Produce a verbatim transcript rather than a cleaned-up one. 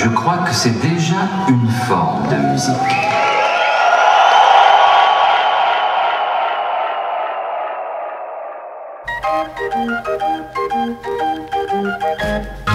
Je crois que c'est déjà une forme de musique. Thank you.